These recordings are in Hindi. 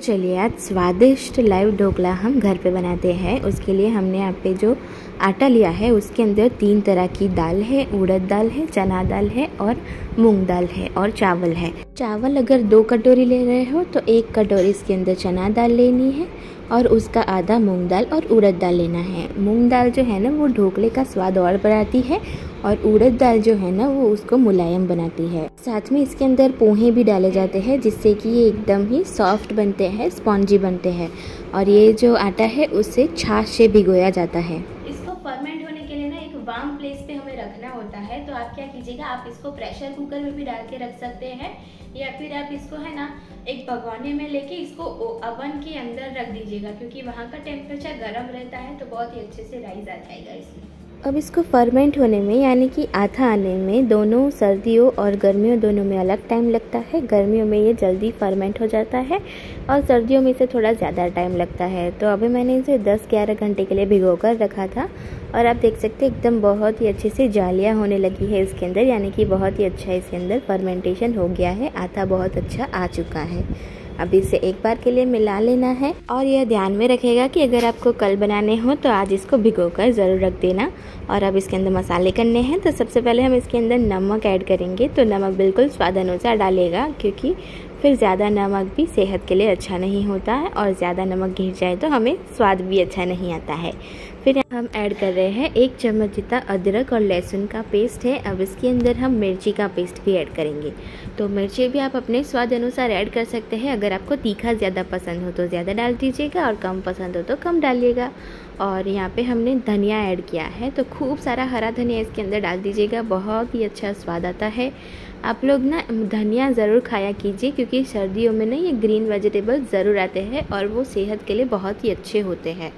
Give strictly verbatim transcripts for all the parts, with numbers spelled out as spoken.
चलिए आज स्वादिष्ट लाइव ढोकला हम घर पे बनाते हैं। उसके लिए हमने यहाँ पे जो आटा लिया है उसके अंदर तीन तरह की दाल है, उड़द दाल है, चना दाल है और मूंग दाल है और चावल है। चावल अगर दो कटोरी ले रहे हो तो एक कटोरी इसके अंदर चना दाल लेनी है और उसका आधा मूंग दाल और उड़द दाल लेना है। मूंग दाल जो है ना वो ढोकले का स्वाद और बढ़ाती है और उड़द दाल जो है ना वो उसको मुलायम बनाती है। साथ में इसके अंदर पोहे भी डाले जाते हैं जिससे कि ये एकदम ही सॉफ्ट बनते हैं, स्पॉन्जी बनते हैं। और ये जो आटा है उसे छाछ से भिगोया जाता है। इसको फर्मेंट होने के लिए ना एक वार्म प्लेस पे हमें रखना होता है। तो आप क्या कीजिएगा, आप इसको प्रेशर कुकर में भी डाल के रख सकते हैं या फिर आप इसको है ना एक भगोने में लेके इसको ओवन के अंदर रख दीजिएगा, क्योंकि वहाँ का टेम्परेचर गर्म रहता है तो बहुत ही अच्छे से राइस आ जाएगा इसमें। अब इसको फर्मेंट होने में यानी कि आथा आने में दोनों सर्दियों और गर्मियों दोनों में अलग टाइम लगता है। गर्मियों में ये जल्दी फर्मेंट हो जाता है और सर्दियों में इसे थोड़ा ज़्यादा टाइम लगता है। तो अभी मैंने इसे दस ग्यारह घंटे के लिए भिगो कर रखा था और आप देख सकते हैं एकदम बहुत ही अच्छे से जालियाँ होने लगी है इसके अंदर, यानी कि बहुत ही अच्छा इसके अंदर फर्मेंटेशन हो गया है। आटा बहुत अच्छा आ चुका है। अब इसे एक बार के लिए मिला लेना है और यह ध्यान में रखेगा कि अगर आपको कल बनाने हो तो आज इसको भिगोकर ज़रूर रख देना। और अब इसके अंदर मसाले करने हैं। तो सबसे पहले हम इसके अंदर नमक ऐड करेंगे। तो नमक बिल्कुल स्वाद अनुसार डालेगा, क्योंकि फिर ज़्यादा नमक भी सेहत के लिए अच्छा नहीं होता है और ज़्यादा नमक गिर जाए तो हमें स्वाद भी अच्छा नहीं आता है। फिर हम ऐड कर रहे हैं एक चम्मच जितना अदरक और लहसुन का पेस्ट है। अब इसके अंदर हम मिर्ची का पेस्ट भी ऐड करेंगे। तो मिर्ची भी आप अपने स्वाद अनुसार ऐड कर सकते हैं। अगर आपको तीखा ज़्यादा पसंद हो तो ज़्यादा डाल दीजिएगा और कम पसंद हो तो कम डालिएगा। और यहाँ पे हमने धनिया ऐड किया है, तो खूब सारा हरा धनिया इसके अंदर डाल दीजिएगा, बहुत ही अच्छा स्वाद आता है। आप लोग ना धनिया ज़रूर खाया कीजिए, क्योंकि सर्दियों में ना ये ग्रीन वेजिटेबल ज़रूर आते हैं और वो सेहत के लिए बहुत ही अच्छे होते हैं।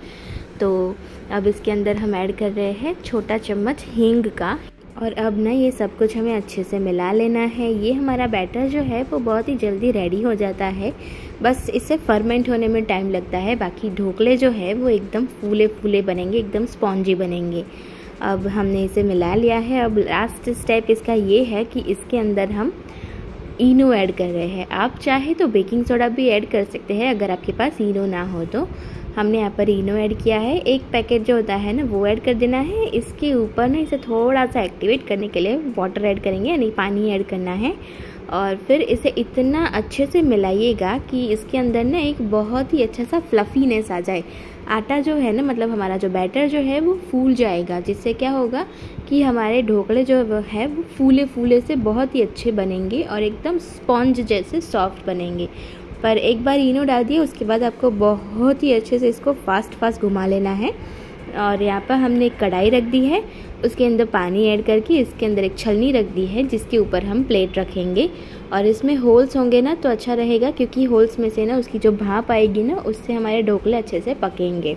तो अब इसके अंदर हम ऐड कर रहे हैं छोटा चम्मच हींग का। और अब ना ये सब कुछ हमें अच्छे से मिला लेना है। ये हमारा बैटर जो है वो बहुत ही जल्दी रेडी हो जाता है, बस इसे फर्मेंट होने में टाइम लगता है। बाकी ढोकले जो है वो एकदम फूले फूले बनेंगे, एकदम स्पॉन्जी बनेंगे। अब हमने इसे मिला लिया है। अब लास्ट स्टेप इसका ये है कि इसके अंदर हम इनो ऐड कर रहे हैं। आप चाहे तो बेकिंग सोडा भी ऐड कर सकते हैं अगर आपके पास इनो ना हो तो। हमने यहाँ पर इनो ऐड किया है, एक पैकेट जो होता है ना वो ऐड कर देना है। इसके ऊपर ना इसे थोड़ा सा एक्टिवेट करने के लिए वाटर ऐड करेंगे, यानी पानी ऐड करना है। और फिर इसे इतना अच्छे से मिलाइएगा कि इसके अंदर ना एक बहुत ही अच्छा सा फ्लफीनेस आ जाए। आटा जो है ना, मतलब हमारा जो बैटर जो है वो फूल जाएगा, जिससे क्या होगा कि हमारे ढोकले जो है वो फूले फूले से बहुत ही अच्छे बनेंगे और एकदम स्पॉन्ज जैसे सॉफ्ट बनेंगे। पर एक बार इनो डाल दिए उसके बाद आपको बहुत ही अच्छे से इसको फास्ट फास्ट घुमा लेना है। और यहाँ पर हमने एक कढ़ाई रख दी है, उसके अंदर पानी ऐड करके इसके अंदर एक छलनी रख दी है जिसके ऊपर हम प्लेट रखेंगे। और इसमें होल्स होंगे ना तो अच्छा रहेगा, क्योंकि होल्स में से ना उसकी जो भाप आएगी ना उससे हमारे ढोकले अच्छे से पकेंगे।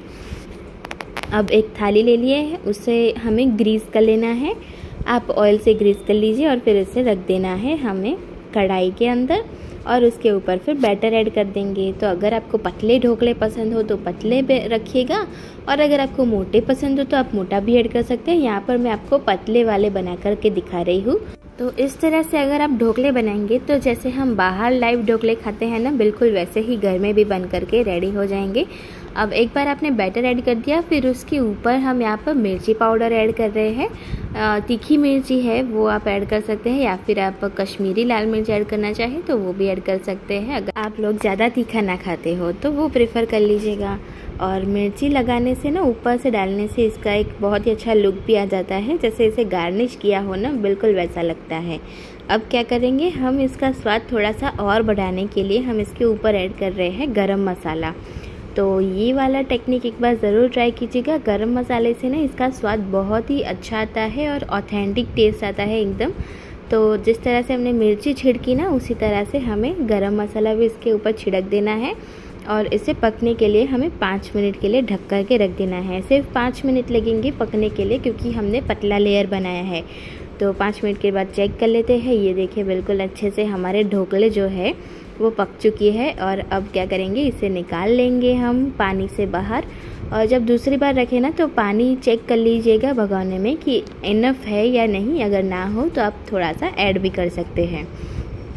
अब एक थाली ले लिए है, उससे हमें ग्रीस कर लेना है। आप ऑयल से ग्रीस कर लीजिए और फिर इसे रख देना है हमें कढ़ाई के अंदर और उसके ऊपर फिर बैटर ऐड कर देंगे। तो अगर आपको पतले ढोकले पसंद हो तो पतले रखिएगा और अगर आपको मोटे पसंद हो तो आप मोटा भी ऐड कर सकते हैं। यहाँ पर मैं आपको पतले वाले बना करके दिखा रही हूँ। तो इस तरह से अगर आप ढोकले बनाएंगे तो जैसे हम बाहर लाइव ढोकले खाते हैं ना, बिल्कुल वैसे ही घर में भी बन करके रेडी हो जाएंगे। अब एक बार आपने बैटर ऐड कर दिया, फिर उसके ऊपर हम यहाँ पर मिर्ची पाउडर ऐड कर रहे हैं। तीखी मिर्ची है वो आप ऐड कर सकते हैं या फिर आप कश्मीरी लाल मिर्च ऐड करना चाहें तो वो भी ऐड कर सकते हैं। अगर आप लोग ज़्यादा तीखा ना खाते हो तो वो प्रेफर कर लीजिएगा। और मिर्ची लगाने से ना, ऊपर से डालने से इसका एक बहुत ही अच्छा लुक भी आ जाता है, जैसे इसे गार्निश किया हो ना, बिल्कुल वैसा लगता है। अब क्या करेंगे, हम इसका स्वाद थोड़ा सा और बढ़ाने के लिए हम इसके ऊपर ऐड कर रहे हैं गरम मसाला। तो ये वाला टेक्निक एक बार ज़रूर ट्राई कीजिएगा। गरम मसाले से ना इसका स्वाद बहुत ही अच्छा आता है और ऑथेंटिक टेस्ट आता है एकदम। तो जिस तरह से हमने मिर्ची छिड़की ना, उसी तरह से हमें गरम मसाला भी इसके ऊपर छिड़क देना है और इसे पकने के लिए हमें पाँच मिनट के लिए ढक कर के रख देना है। सिर्फ पाँच मिनट लगेंगे पकने के लिए, क्योंकि हमने पतला लेयर बनाया है। तो पाँच मिनट के बाद चेक कर लेते हैं। ये देखिए बिल्कुल अच्छे से हमारे ढोकले जो है वो पक चुकी है। और अब क्या करेंगे, इसे निकाल लेंगे हम पानी से बाहर। और जब दूसरी बार रखें ना तो पानी चेक कर लीजिएगा भगोने में कि इनफ है या नहीं। अगर ना हो तो आप थोड़ा सा ऐड भी कर सकते हैं।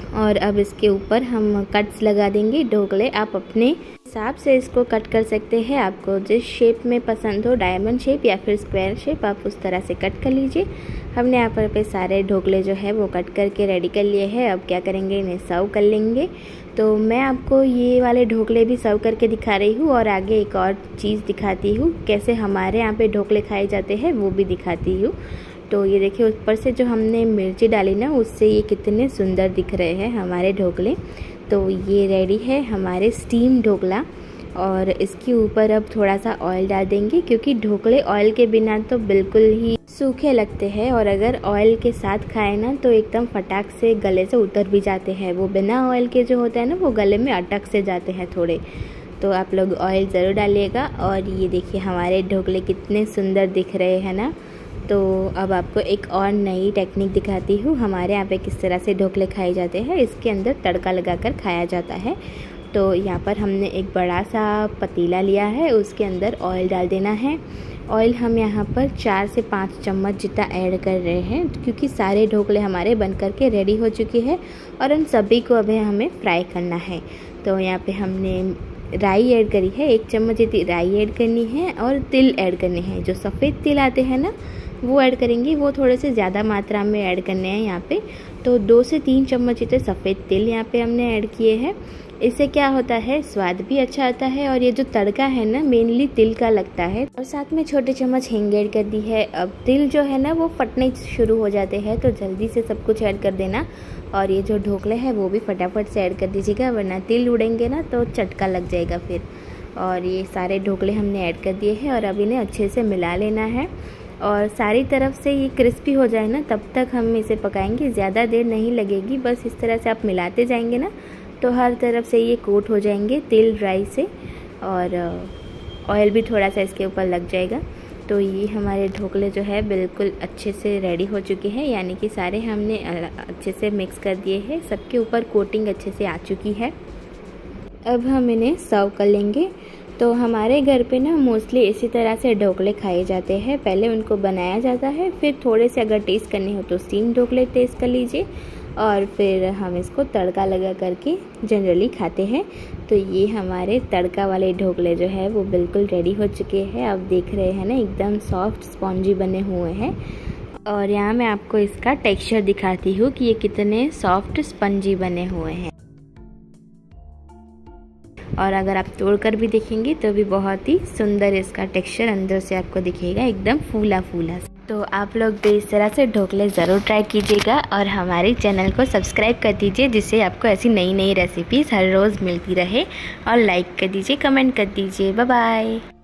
और अब इसके ऊपर हम कट्स लगा देंगे ढोकले। आप अपने हिसाब से इसको कट कर सकते हैं, आपको जिस शेप में पसंद हो, डायमंड शेप या फिर स्क्वायर शेप, आप उस तरह से कट कर लीजिए। हमने यहाँ पर पे सारे ढोकले जो है वो कट करके रेडी कर लिए हैं। अब क्या करेंगे, इन्हें सर्व कर लेंगे। तो मैं आपको ये वाले ढोकले भी सर्व करके दिखा रही हूँ और आगे एक और चीज़ दिखाती हूँ, कैसे हमारे यहाँ पे ढोकले खाए जाते हैं वो भी दिखाती हूँ। तो ये देखिए ऊपर से जो हमने मिर्ची डाली ना, उससे ये कितने सुंदर दिख रहे हैं हमारे ढोकले। तो ये रेडी है हमारे स्टीम ढोकला। और इसके ऊपर अब थोड़ा सा ऑयल डाल देंगे, क्योंकि ढोकले ऑयल के बिना तो बिल्कुल ही सूखे लगते हैं, और अगर ऑयल के साथ खाए ना तो एकदम फटाक से गले से उतर भी जाते हैं। वो बिना ऑयल के जो होता है ना, वो गले में अटक से जाते हैं थोड़े। तो आप लोग ऑयल ज़रूर डालिएगा। और ये देखिए हमारे ढोकले कितने सुंदर दिख रहे हैं ना। तो अब आपको एक और नई टेक्निक दिखाती हूँ, हमारे यहाँ पे किस तरह से ढोकले खाए जाते हैं। इसके अंदर तड़का लगाकर खाया जाता है। तो यहाँ पर हमने एक बड़ा सा पतीला लिया है, उसके अंदर ऑयल डाल देना है। ऑयल हम यहाँ पर चार से पाँच चम्मच जितना ऐड कर रहे हैं, क्योंकि सारे ढोकले हमारे बन करके रेडी हो चुके हैं और उन सभी को अभी हमें फ्राई करना है। तो यहाँ पे हमने राई ऐड करी है, एक चम्मच जितनी राई ऐड करनी है, और तिल ऐड करने हैं। जो सफ़ेद तिल आते हैं ना, वो ऐड करेंगे, वो थोड़े से ज़्यादा मात्रा में ऐड करने हैं यहाँ पे। तो दो से तीन चम्मच जितने सफ़ेद तिल यहाँ पे हमने ऐड किए हैं। इससे क्या होता है, स्वाद भी अच्छा आता है, और ये जो तड़का है ना, मेनली तिल का लगता है। और साथ में छोटे चम्मच हींग ऐड कर दी है। अब तिल जो है ना, वो फटने शुरू हो जाते हैं, तो जल्दी से सब कुछ ऐड कर देना। और ये जो ढोकले हैं वो भी फटाफट से ऐड कर दीजिएगा, वरना तिल उड़ेंगे ना तो चटका लग जाएगा फिर। और ये सारे ढोकले हमने ऐड कर दिए हैं, और अब इन्हें अच्छे से मिला लेना है। और सारी तरफ से ये क्रिस्पी हो जाए ना, तब तक हम इसे पकाएंगे। ज़्यादा देर नहीं लगेगी, बस इस तरह से आप मिलाते जाएंगे ना, तो हर तरफ से ये कोट हो जाएंगे तिल राई से, और ऑयल भी थोड़ा सा इसके ऊपर लग जाएगा। तो ये हमारे ढोकले जो है बिल्कुल अच्छे से रेडी हो चुके हैं, यानी कि सारे हमने अच्छे से मिक्स कर दिए हैं, सबके ऊपर कोटिंग अच्छे से आ चुकी है। अब हम इन्हें सर्व कर लेंगे। तो हमारे घर पे ना मोस्टली इसी तरह से ढोकले खाए जाते हैं। पहले उनको बनाया जाता है, फिर थोड़े से अगर टेस्ट करने हो तो स्टीम ढोकले टेस्ट कर लीजिए, और फिर हम इसको तड़का लगा करके जनरली खाते हैं। तो ये हमारे तड़का वाले ढोकले जो है वो बिल्कुल रेडी हो चुके हैं। आप देख रहे हैं ना, एकदम सॉफ्ट स्पॉन्जी बने हुए हैं। और यहाँ मैं आपको इसका टेक्सचर दिखाती हूँ कि ये कितने सॉफ्ट स्पंजी बने हुए हैं। और अगर आप तोड़कर भी देखेंगे तो भी बहुत ही सुंदर इसका टेक्सचर अंदर से आपको दिखेगा, एकदम फूला फूला। तो आप लोग भी इस तरह से ढोकले ज़रूर ट्राई कीजिएगा, और हमारे चैनल को सब्सक्राइब कर दीजिए, जिससे आपको ऐसी नई नई रेसिपीज़ हर रोज़ मिलती रहे। और लाइक कर दीजिए, कमेंट कर दीजिए। Bye bye.